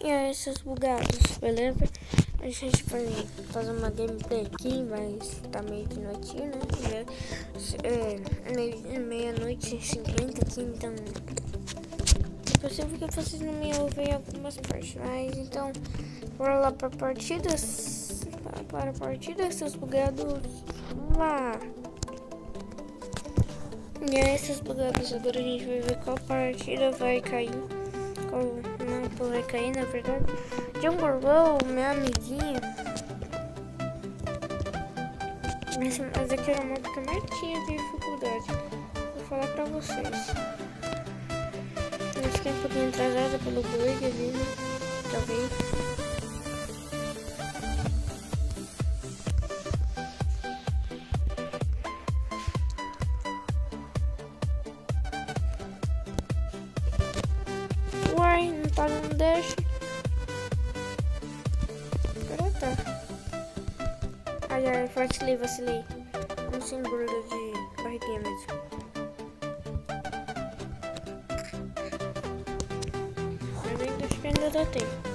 E aí, seus bugados, beleza? A gente vai fazer uma gameplay aqui, mas tá meio de noitinho, né? Meia-noite e 50 aqui, então é possível que vocês não me ouvem em algumas partes, mas então bora lá para partidas. Para a partida, seus bugados. Vamos lá. E aí, seus bugados, agora a gente vai ver qual partida vai cair. Qual mapa vai cair, na verdade. Jungle Roll, meu amiguinho. Mas aqui era uma mapa que eu mais tinha dificuldade. Vou falar pra vocês. Eu fiquei um pouquinho atrasada pelo bug ali, né? Talvez. Uai, não tá dando dash. Agora tá. Ai, vacilei. Um símbolo de barriguinha mesmo. Mas acho que ainda dá tempo.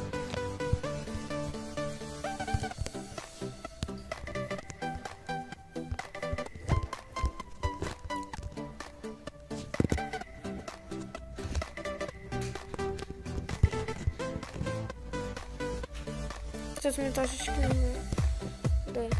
Essas mensagens que não dá.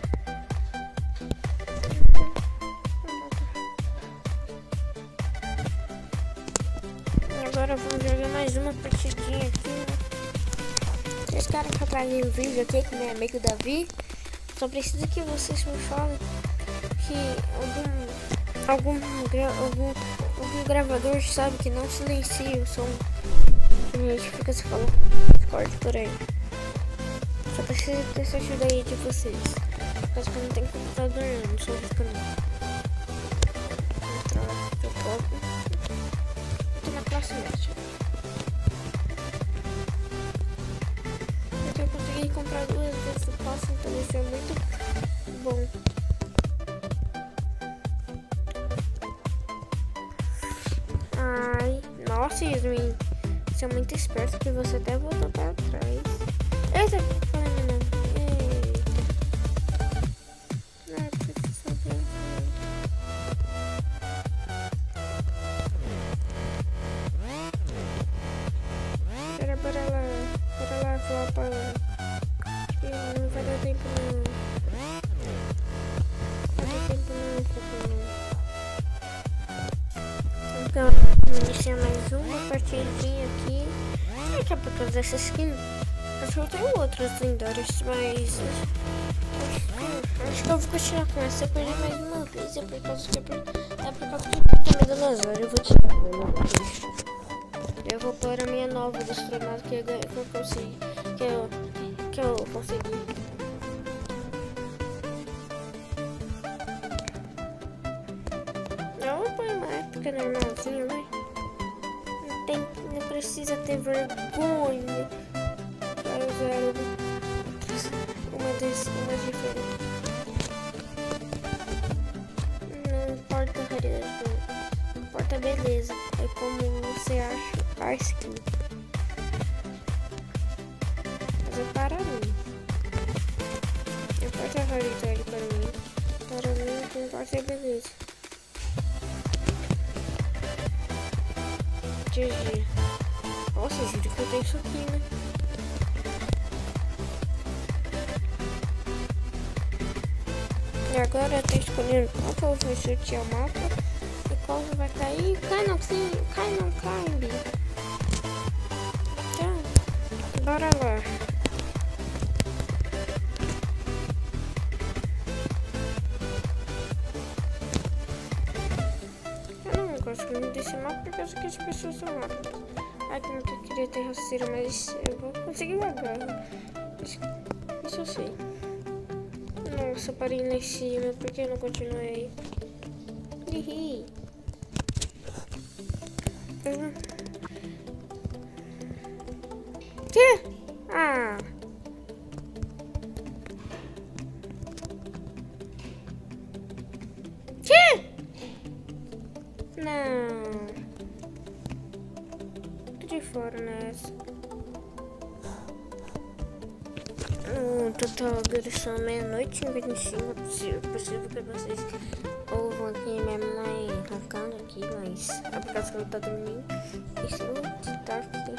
Agora vamos jogar mais uma partidinha aqui, né? Vocês querem que eu traga um vídeo aqui com meu amigo Davi? Só preciso que vocês me falem que algum gravador sabe que não silencia o som. A gente fica se falando forte por aí. Só preciso dessa ajuda aí de vocês. Caso que eu não tenho computador, não sou rico não. Eu tô na classe média. Eu consegui comprar 2 vezes o passe, então isso é muito bom. Ai, nossa, Yasmin, você é muito esperto que você até voltou pra trás. Eita, falei meu nome. Não, preciso saber. Bora lá, falar pra ela. Acho que não vai dar tempo não. Então, vou iniciar mais uma partidinha aqui. Será que é por causa dessa skin? Eu só tenho outras lendárias, mas acho que eu vou continuar com essa. Eu perdi mais uma vez, é por causa que tá me dando azar. Eu vou tirar ela. Eu vou pôr a minha nova do astronauta que eu consegui. Que eu consegui. Eu vou pôr uma época normalzinha, né? Não precisa ter vergonha. Para usar uma diferente. Não importa a raridade, não importa a beleza. É como você acha a skin. Mas é para mim. Não importa a raridade para mim. Para mim, o que importa é a beleza. GG. Nossa, juro que eu tenho isso aqui, né? E agora eu tô escolhendo qual que eu vou sortear o mapa e qual vai cair. Cai não, climb. Tá, bora lá. Eu não gosto muito desse mapa porque eu sei que as pessoas são rápidas. Aqui não que eu queria ter rasteiro, mas eu vou conseguir largar. Isso eu sei. Nossa, parei lá em cima, por que eu não continuei? Hihi. Que? Ah. Que? Não. Tô de fora nessa. No total agora são 00:55. É possível que vocês ouvam aqui minha mãe roncando aqui, mas é por causa que ela tá dormindo. Isso tá aqui.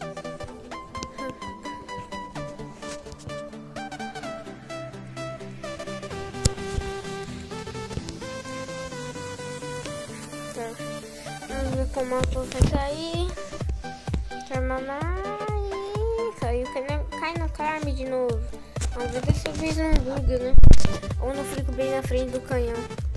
Tá. Vamos ver como a cor vai cair. Terminar. Caiu, cai no carme de novo. Vamos ver dessa vez não buga, né? Ou não fico bem na frente do canhão.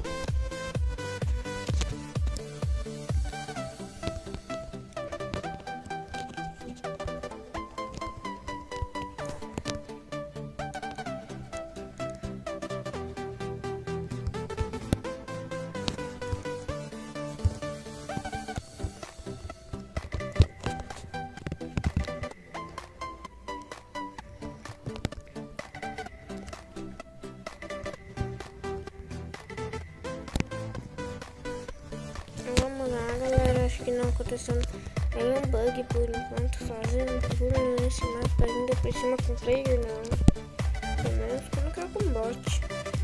Vamos lá, galera. Acho que não aconteceu nenhum bug por enquanto. Fazendo tudo nesse mapa ainda por cima com player, não. Pelo menos quando eu com bot.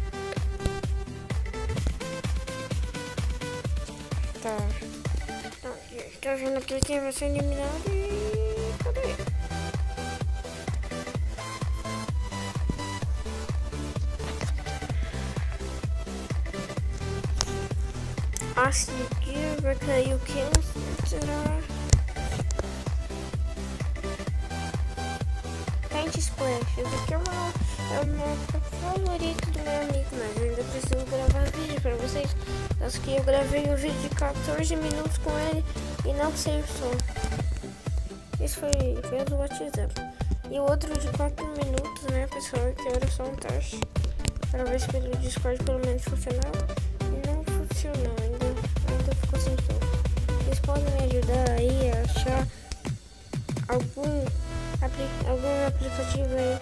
Tá. Então, tá vendo que quem vai ser eliminado e... cadê? A seguir vai cair o que? Será? Paint Splash. Esse aqui é o mapa favorito do meu amigo, mas eu ainda preciso gravar vídeo pra vocês. Acho que eu gravei um vídeo de 14 minutos com ele e não sei o som. Esse foi do WhatsApp. E o outro de 4 minutos, né, pessoal, que era só um teste. Para ver se pelo Discord pelo menos funcionava. E não funcionou, ainda ficou sem som. Vocês podem me ajudar aí a achar algum aplicativo aí.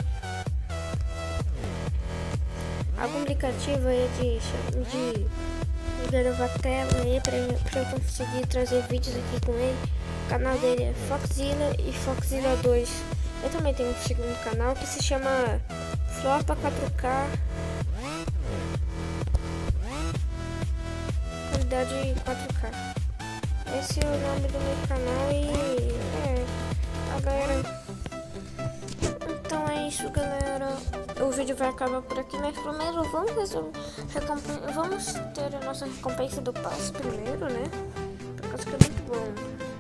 Algum aplicativo aí de gravar tela aí pra eu conseguir trazer vídeos aqui com ele. O canal dele é Foxzilla e Foxzilla 2. Eu também tenho um segundo canal que se chama Flopa 4K. Qualidade 4K. Esse é o nome do meu canal e a galera. Então é isso, galera. O vídeo vai acabar por aqui, mas primeiro vamos ter a nossa recompensa do passe primeiro, né? Por causa que é muito bom.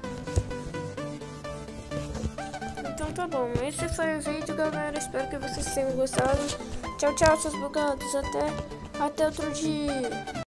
Então tá bom, esse foi o vídeo, galera. Espero que vocês tenham gostado. Tchau, tchau, seus bugados. Até outro dia.